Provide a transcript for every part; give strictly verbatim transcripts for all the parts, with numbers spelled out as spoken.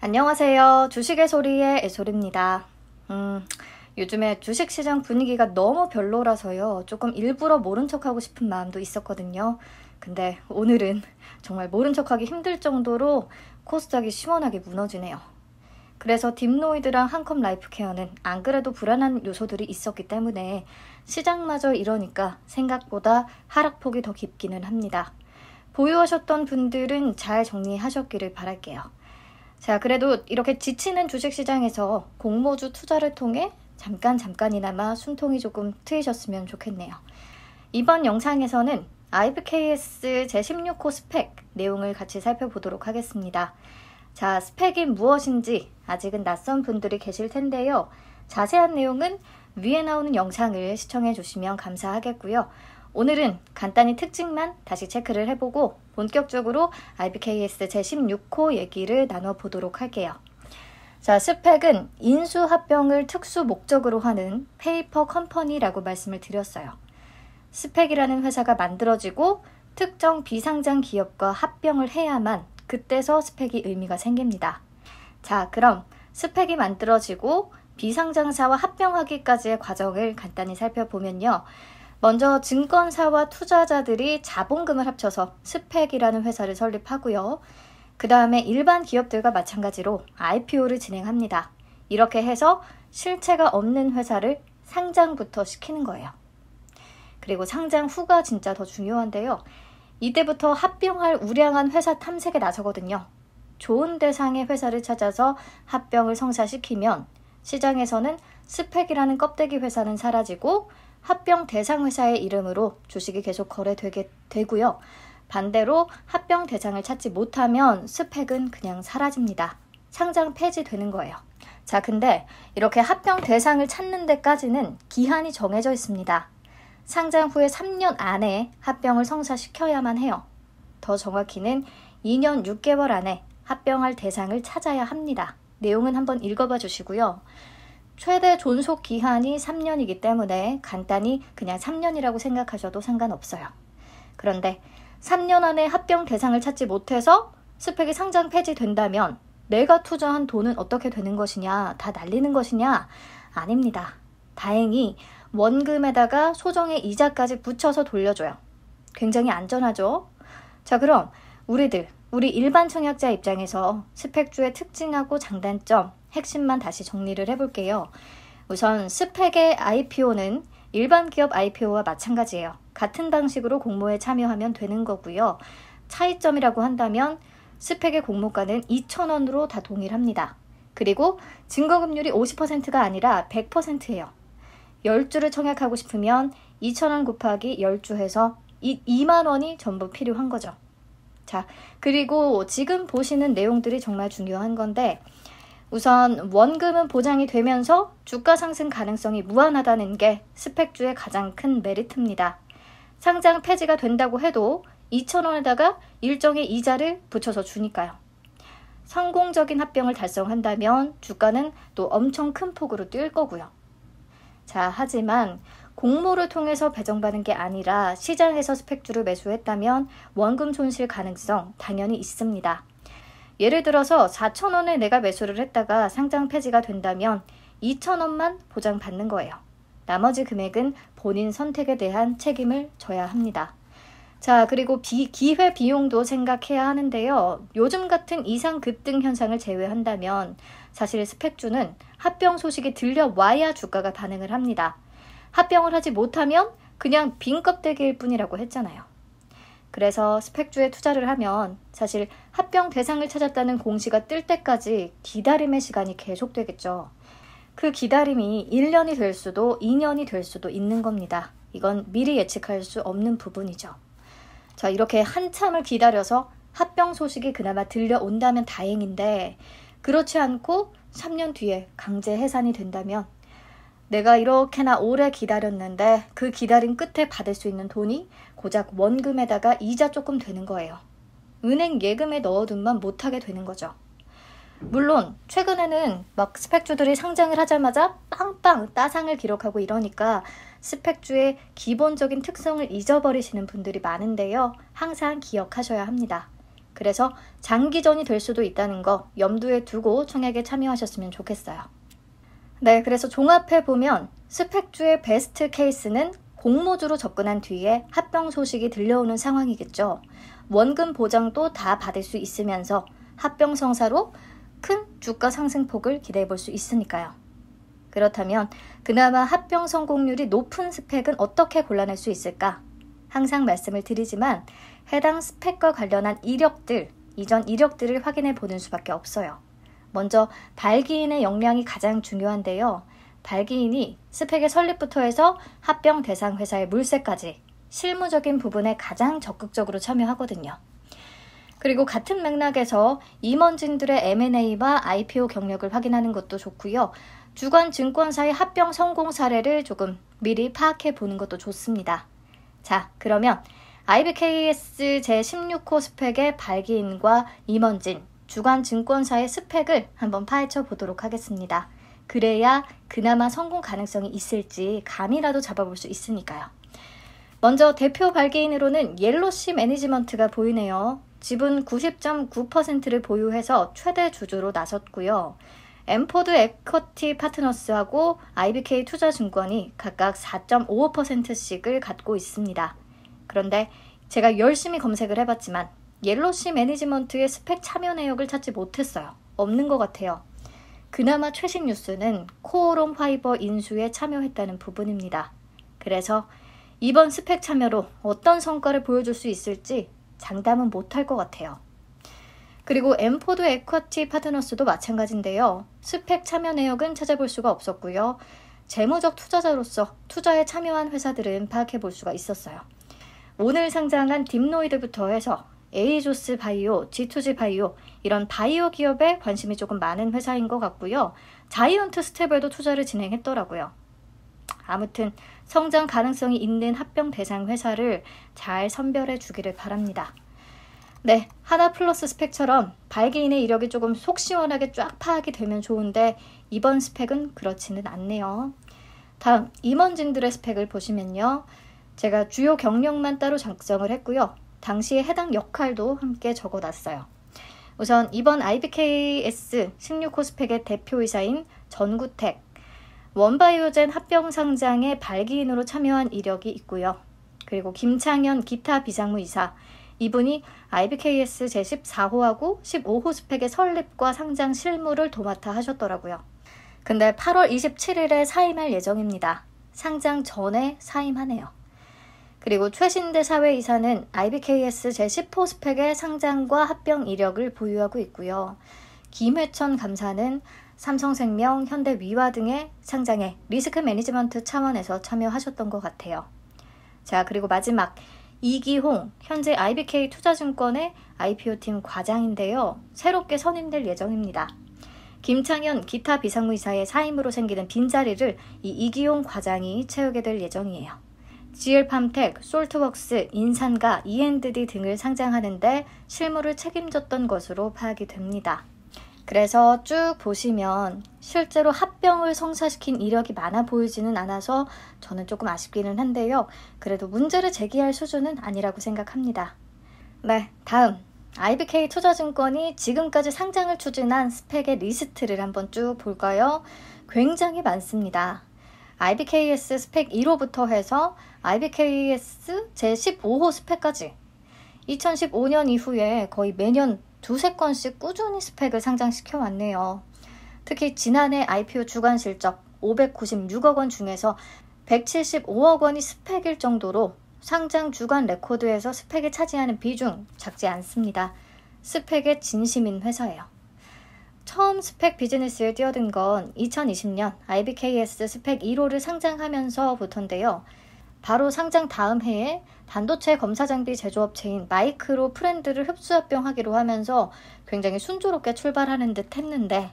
안녕하세요. 주식의 소리의 애솔입니다. 음, 요즘에 주식시장 분위기가 너무 별로라서요. 조금 일부러 모른 척하고 싶은 마음도 있었거든요. 근데 오늘은 정말 모른 척하기 힘들 정도로 코스닥이 시원하게 무너지네요. 그래서 딥노이드랑 한컴 라이프케어는 안 그래도 불안한 요소들이 있었기 때문에 시장마저 이러니까 생각보다 하락폭이 더 깊기는 합니다. 보유하셨던 분들은 잘 정리하셨기를 바랄게요. 자, 그래도 이렇게 지치는 주식시장에서 공모주 투자를 통해 잠깐 잠깐이나마 숨통이 조금 트이셨으면 좋겠네요. 이번 영상에서는 아이비케이에스 제십육 호 스펙 내용을 같이 살펴보도록 하겠습니다. 자, 스펙이 무엇인지 아직은 낯선 분들이 계실 텐데요. 자세한 내용은 위에 나오는 영상을 시청해 주시면 감사하겠고요. 오늘은 간단히 특징만 다시 체크를 해보고 본격적으로 아이비케이에스 제십육 호 얘기를 나눠보도록 할게요. 자, 스펙은 인수합병을 특수 목적으로 하는 페이퍼 컴퍼니라고 말씀을 드렸어요. 스펙이라는 회사가 만들어지고 특정 비상장 기업과 합병을 해야만 그때서 스펙이 의미가 생깁니다. 자, 그럼 스펙이 만들어지고 비상장사와 합병하기까지의 과정을 간단히 살펴보면요. 먼저 증권사와 투자자들이 자본금을 합쳐서 스펙이라는 회사를 설립하고요. 그 다음에 일반 기업들과 마찬가지로 아이피오를 진행합니다. 이렇게 해서 실체가 없는 회사를 상장부터 시키는 거예요. 그리고 상장 후가 진짜 더 중요한데요. 이때부터 합병할 우량한 회사 탐색에 나서거든요. 좋은 대상의 회사를 찾아서 합병을 성사시키면 시장에서는 스펙이라는 껍데기 회사는 사라지고 합병 대상 회사의 이름으로 주식이 계속 거래되게 되고요. 반대로 합병 대상을 찾지 못하면 스펙은 그냥 사라집니다. 상장 폐지되는 거예요. 자, 근데 이렇게 합병 대상을 찾는 데까지는 기한이 정해져 있습니다. 상장 후에 삼 년 안에 합병을 성사시켜야만 해요. 더 정확히는 이 년 육 개월 안에 합병할 대상을 찾아야 합니다. 내용은 한번 읽어봐 주시고요. 최대 존속 기한이 삼 년이기 때문에 간단히 그냥 삼 년이라고 생각하셔도 상관없어요. 그런데 삼 년 안에 합병 대상을 찾지 못해서 스펙이 상장 폐지된다면 내가 투자한 돈은 어떻게 되는 것이냐? 다 날리는 것이냐? 아닙니다. 다행히 원금에다가 소정의 이자까지 붙여서 돌려줘요. 굉장히 안전하죠? 자, 그럼 우리들, 우리 일반 청약자 입장에서 스펙주의 특징하고 장단점, 핵심만 다시 정리를 해볼게요. 우선 스펙의 아이피오는 일반 기업 아이피오와 마찬가지예요. 같은 방식으로 공모에 참여하면 되는 거고요. 차이점이라고 한다면 스펙의 공모가는 이천 원으로 다 동일합니다. 그리고 증거금률이 오십 퍼센트가 아니라 백 퍼센트예요. 십 주를 청약하고 싶으면 이천 원 곱하기 십 주 해서 이만 원이 전부 필요한 거죠. 자, 그리고 지금 보시는 내용들이 정말 중요한 건데 우선 원금은 보장이 되면서 주가 상승 가능성이 무한하다는 게 스펙주의 가장 큰 메리트입니다. 상장 폐지가 된다고 해도 이천 원에다가 일정의 이자를 붙여서 주니까요. 성공적인 합병을 달성한다면 주가는 또 엄청 큰 폭으로 뛸 거고요. 자, 하지만 공모를 통해서 배정받은 게 아니라 시장에서 스펙주를 매수했다면 원금 손실 가능성 당연히 있습니다. 예를 들어서 사천 원에 내가 매수를 했다가 상장 폐지가 된다면 이천 원만 보장받는 거예요. 나머지 금액은 본인 선택에 대한 책임을 져야 합니다. 자, 그리고 비, 기회 비용도 생각해야 하는데요. 요즘 같은 이상 급등 현상을 제외한다면 사실 스펙주는 합병 소식이 들려와야 주가가 반응을 합니다. 합병을 하지 못하면 그냥 빈 껍데기일 뿐이라고 했잖아요. 그래서 스펙주에 투자를 하면 사실 합병 대상을 찾았다는 공시가 뜰 때까지 기다림의 시간이 계속되겠죠. 그 기다림이 일 년이 될 수도 이 년이 될 수도 있는 겁니다. 이건 미리 예측할 수 없는 부분이죠. 자, 이렇게 한참을 기다려서 합병 소식이 그나마 들려온다면 다행인데 그렇지 않고 삼 년 뒤에 강제 해산이 된다면 내가 이렇게나 오래 기다렸는데 그 기다림 끝에 받을 수 있는 돈이 고작 원금에다가 이자 조금 되는 거예요. 은행 예금에 넣어둔만 못하게 되는 거죠. 물론 최근에는 막 스펙주들이 상장을 하자마자 빵빵 따상을 기록하고 이러니까 스펙주의 기본적인 특성을 잊어버리시는 분들이 많은데요. 항상 기억하셔야 합니다. 그래서 장기전이 될 수도 있다는 거 염두에 두고 청약에 참여하셨으면 좋겠어요. 네, 그래서 종합해보면 스펙주의 베스트 케이스는 공모주로 접근한 뒤에 합병 소식이 들려오는 상황이겠죠. 원금 보장도 다 받을 수 있으면서 합병 성사로 큰 주가 상승폭을 기대해 볼 수 있으니까요. 그렇다면 그나마 합병 성공률이 높은 스펙은 어떻게 골라낼 수 있을까? 항상 말씀을 드리지만 해당 스펙과 관련한 이력들, 이전 이력들을 확인해 보는 수밖에 없어요. 먼저 발기인의 역량이 가장 중요한데요. 발기인이 스펙의 설립부터 해서 합병 대상 회사의 물색까지 실무적인 부분에 가장 적극적으로 참여하거든요. 그리고 같은 맥락에서 임원진들의 엠 앤 에이와 아이 피 오 경력을 확인하는 것도 좋고요. 주간 증권사의 합병 성공 사례를 조금 미리 파악해 보는 것도 좋습니다. 자, 그러면 아이 비 케이 에스 제십육 호 스펙의 발기인과 임원진, 주간 증권사의 스펙을 한번 파헤쳐 보도록 하겠습니다. 그래야 그나마 성공 가능성이 있을지 감이라도 잡아볼 수 있으니까요. 먼저 대표 발기인으로는 옐로시 매니지먼트가 보이네요. 지분 구십 점 구 퍼센트를 보유해서 최대 주주로 나섰고요. 엠포드 에쿼티 파트너스하고 아이 비 케이 투자증권이 각각 사 점 오오 퍼센트씩을 갖고 있습니다. 그런데 제가 열심히 검색을 해봤지만 옐로시 매니지먼트의 스펙 참여 내역을 찾지 못했어요. 없는 것 같아요. 그나마 최신 뉴스는 코오롱 파이버 인수에 참여했다는 부분입니다. 그래서 이번 스펙 참여로 어떤 성과를 보여줄 수 있을지 장담은 못할 것 같아요. 그리고 엠포드 에쿼티 파트너스도 마찬가지인데요. 스펙 참여 내역은 찾아볼 수가 없었고요. 재무적 투자자로서 투자에 참여한 회사들은 파악해 볼 수가 있었어요. 오늘 상장한 딥노이드부터 해서 에이조스 바이오, 지 투 지 바이오 이런 바이오 기업에 관심이 조금 많은 회사인 것 같고요. 자이언트 스텝에도 투자를 진행했더라고요. 아무튼 성장 가능성이 있는 합병 대상 회사를 잘 선별해 주기를 바랍니다. 네, 하나플러스 스펙처럼 발기인의 이력이 조금 속 시원하게 쫙 파악이 되면 좋은데 이번 스펙은 그렇지는 않네요. 다음 임원진들의 스펙을 보시면요. 제가 주요 경력만 따로 작성을 했고요. 당시에 해당 역할도 함께 적어놨어요. 우선 이번 아이 비 케이 에스 십육 호 스펙의 대표이사인 전구택, 원바이오젠 합병 상장의 발기인으로 참여한 이력이 있고요. 그리고 김창현 기타 비상무이사, 이분이 아이 비 케이 에스 제십사 호하고 십오 호 스펙의 설립과 상장 실무를 도맡아 하셨더라고요. 근데 팔월 이십칠일에 사임할 예정입니다. 상장 전에 사임하네요. 그리고 최신대 사회이사는 아이 비 케이 에스 제십 호 스펙의 상장과 합병 이력을 보유하고 있고요. 김회천 감사는 삼성생명, 현대위와 등의 상장에 리스크 매니지먼트 차원에서 참여하셨던 것 같아요. 자, 그리고 마지막 이기홍, 현재 아이 비 케이 투자증권의 아이 피 오 팀 과장인데요. 새롭게 선임될 예정입니다. 김창현 기타 비상무이사의 사임으로 생기는 빈자리를 이 이기홍 과장이 채우게 될 예정이에요. 지엘팜텍, 솔트웍스, 인산가, 이 앤 디 등을 상장하는데 실무를 책임졌던 것으로 파악이 됩니다. 그래서 쭉 보시면 실제로 합병을 성사시킨 이력이 많아 보이지는 않아서 저는 조금 아쉽기는 한데요. 그래도 문제를 제기할 수준은 아니라고 생각합니다. 네, 다음 아이 비 케이 투자증권이 지금까지 상장을 추진한 스펙의 리스트를 한번 쭉 볼까요? 굉장히 많습니다. 아이 비 케이 에스 스펙 일 호부터 해서 아이 비 케이 에스 제십오 호 스펙까지 이천십오 년 이후에 거의 매년 두세 건씩 꾸준히 스펙을 상장시켜 왔네요. 특히 지난해 아이 피 오 주간 실적 오백구십육억 원 중에서 백칠십오억 원이 스펙일 정도로 상장 주간 레코드에서 스펙이 차지하는 비중 작지 않습니다. 스펙의 진심인 회사예요. 처음 스펙 비즈니스에 뛰어든 건 이천이십 년 아이 비 케이 에스 스펙 일 호를 상장하면서부터인데요. 바로 상장 다음 해에 반도체 검사 장비 제조업체인 마이크로 프렌드를 흡수 합병하기로 하면서 굉장히 순조롭게 출발하는 듯 했는데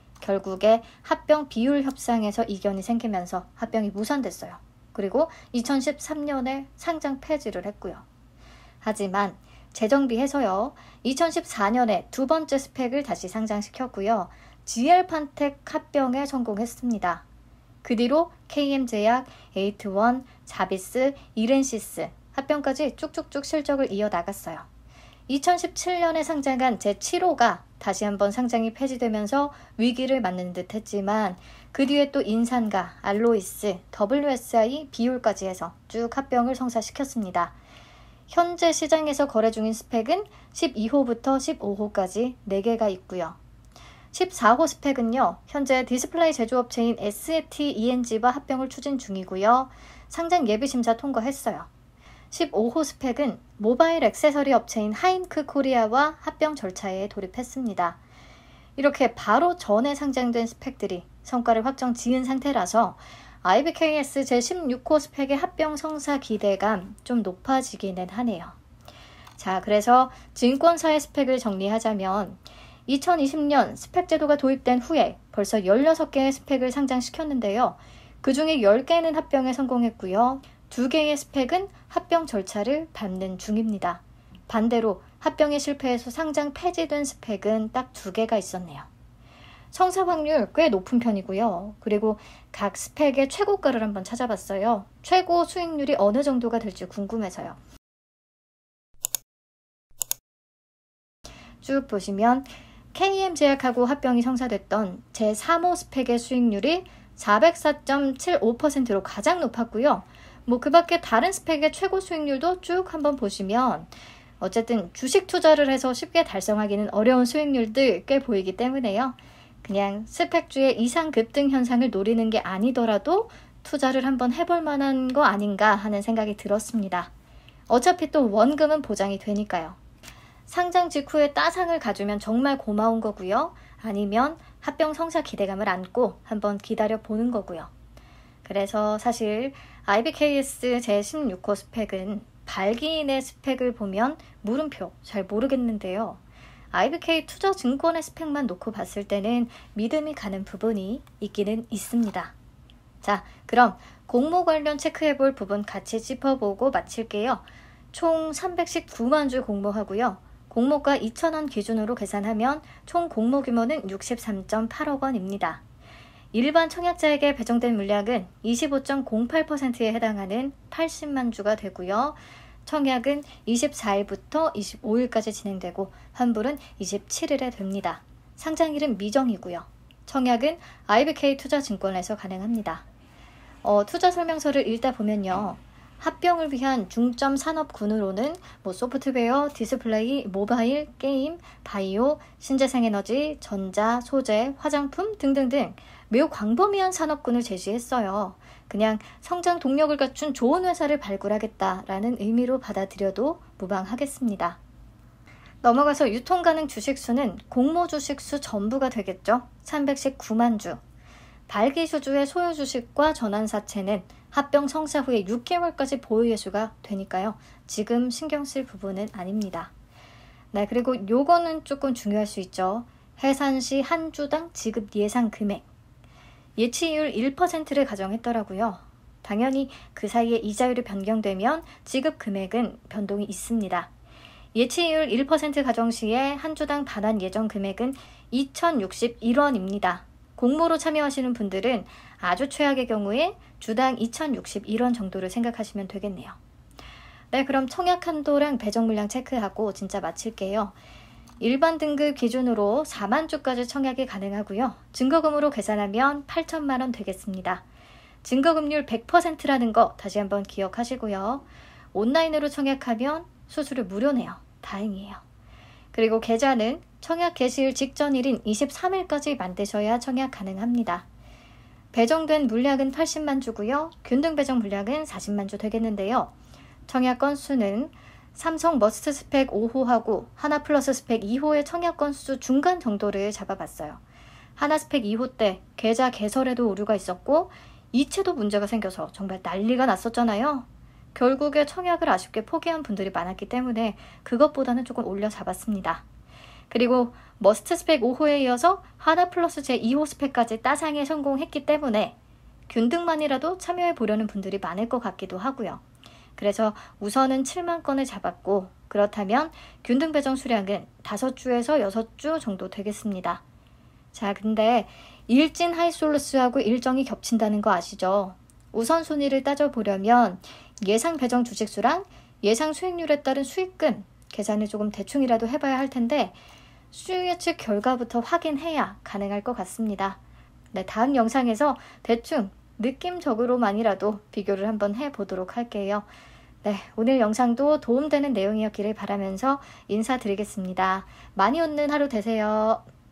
결국에 합병 비율 협상에서 이견이 생기면서 합병이 무산됐어요. 그리고 이천십삼 년에 상장 폐지를 했고요. 하지만 재정비해서요. 이천십사 년에 두 번째 스펙을 다시 상장시켰고요. 지엘판텍 합병에 성공했습니다. 그 뒤로 케이엠제약, 에이트원, 자비스, 이렌시스 합병까지 쭉쭉쭉 실적을 이어나갔어요. 이천십칠 년에 상장한 제칠 호가 다시 한번 상장이 폐지되면서 위기를 맞는 듯 했지만 그 뒤에 또 인산과 알로이스, 더블유에스아이, 비올까지 해서 쭉 합병을 성사시켰습니다. 현재 시장에서 거래 중인 스펙은 십이 호부터 십오 호까지 네 개가 있고요. 십사 호 스펙은요, 현재 디스플레이 제조업체인 에스에프티-이엔지와 합병을 추진 중이고요. 상장 예비심사 통과했어요. 십오 호 스펙은 모바일 액세서리 업체인 하임크 코리아와 합병 절차에 돌입했습니다. 이렇게 바로 전에 상장된 스펙들이 성과를 확정 지은 상태라서 아이비케이에스 제십육 호 스펙의 합병 성사 기대감 좀 높아지기는 하네요. 자, 그래서 증권사의 스펙을 정리하자면 이천이십 년 스펙 제도가 도입된 후에 벌써 열여섯 개의 스펙을 상장시켰는데요. 그 중에 열 개는 합병에 성공했고요. 두 개의 스펙은 합병 절차를 밟는 중입니다. 반대로 합병에 실패해서 상장 폐지된 스펙은 딱 두 개가 있었네요. 성사 확률 꽤 높은 편이고요. 그리고 각 스펙의 최고가를 한번 찾아봤어요. 최고 수익률이 어느 정도가 될지 궁금해서요. 쭉 보시면 케이엠제약하고 합병이 성사됐던 제삼 호 스펙의 수익률이 사백사 점 칠오 퍼센트로 가장 높았고요. 뭐 그 밖에 다른 스펙의 최고 수익률도 쭉 한번 보시면 어쨌든 주식 투자를 해서 쉽게 달성하기는 어려운 수익률들 꽤 보이기 때문에요. 그냥 스펙주의 이상 급등 현상을 노리는 게 아니더라도 투자를 한번 해볼 만한 거 아닌가 하는 생각이 들었습니다. 어차피 또 원금은 보장이 되니까요. 상장 직후에 따상을 가주면 정말 고마운 거고요. 아니면 합병 성사 기대감을 안고 한번 기다려 보는 거고요. 그래서 사실 아이비케이에스 제십육 호 스펙은 발기인의 스펙을 보면 물음표 잘 모르겠는데요. 아이비케이 투자증권의 스펙만 놓고 봤을 때는 믿음이 가는 부분이 있기는 있습니다. 자, 그럼 공모 관련 체크해볼 부분 같이 짚어보고 마칠게요. 총 삼백십구만 주 공모하고요. 공모가 이천 원 기준으로 계산하면 총 공모 규모는 육십삼 점 팔억 원입니다. 일반 청약자에게 배정된 물량은 이십오 점 공팔 퍼센트에 해당하는 팔십만 주가 되고요. 청약은 이십사 일부터 이십오 일까지 진행되고 환불은 이십칠 일에 됩니다. 상장일은 미정이고요. 청약은 아이비케이 투자증권에서 가능합니다. 어, 투자 설명서를 읽다 보면요. 합병을 위한 중점 산업군으로는 뭐 소프트웨어, 디스플레이, 모바일, 게임, 바이오, 신재생에너지, 전자, 소재, 화장품 등등등 매우 광범위한 산업군을 제시했어요. 그냥 성장 동력을 갖춘 좋은 회사를 발굴하겠다라는 의미로 받아들여도 무방하겠습니다. 넘어가서 유통 가능 주식수는 공모 주식수 전부가 되겠죠. 삼백십구만 주. 발기 주주의 소유 주식과 전환사채는 합병 성사 후에 육 개월까지 보유 예수가 되니까요. 지금 신경 쓸 부분은 아닙니다. 네, 그리고 요거는 조금 중요할 수 있죠. 해산 시 한 주당 지급 예상 금액. 예치율 일 퍼센트를 가정했더라고요. 당연히 그 사이에 이자율이 변경되면 지급 금액은 변동이 있습니다. 예치율 일 퍼센트 가정 시에 한 주당 반환 예정 금액은 이천육십일 원입니다. 공모로 참여하시는 분들은 아주 최악의 경우에 주당 이천육십일 원 정도를 생각하시면 되겠네요. 네, 그럼 청약 한도랑 배정 물량 체크하고 진짜 마칠게요. 일반 등급 기준으로 사만 주까지 청약이 가능하고요. 증거금으로 계산하면 팔천만 원 되겠습니다. 증거금률 백 퍼센트라는 거 다시 한번 기억하시고요. 온라인으로 청약하면 수수료 무료네요. 다행이에요. 그리고 계좌는 청약 개시일 직전일인 이십삼 일까지 만드셔야 청약 가능합니다. 배정된 물량은 팔십만 주고요. 균등 배정 물량은 사십만 주 되겠는데요. 청약 건수는 삼성 머스트 스펙 오 호하고 하나 플러스 스펙 이 호의 청약 건수 중간 정도를 잡아봤어요. 하나 스펙 이 호 때 계좌 개설에도 오류가 있었고 이체도 문제가 생겨서 정말 난리가 났었잖아요. 결국에 청약을 아쉽게 포기한 분들이 많았기 때문에 그것보다는 조금 올려 잡았습니다. 그리고 머스트 스펙 오 호에 이어서 하나 플러스 제이 호 스펙까지 따상에 성공했기 때문에 균등만이라도 참여해 보려는 분들이 많을 것 같기도 하고요. 그래서 우선은 칠만 건을 잡았고 그렇다면 균등 배정 수량은 다섯 주에서 여섯 주 정도 되겠습니다. 자, 근데 일진 하이솔루스하고 일정이 겹친다는 거 아시죠? 우선순위를 따져보려면 예상 배정 주식수랑 예상 수익률에 따른 수익금 계산을 조금 대충이라도 해봐야 할 텐데 수요 예측 결과부터 확인해야 가능할 것 같습니다. 네, 다음 영상에서 대충 느낌적으로만이라도 비교를 한번 해보도록 할게요. 네, 오늘 영상도 도움되는 내용이었기를 바라면서 인사드리겠습니다. 많이 웃는 하루 되세요.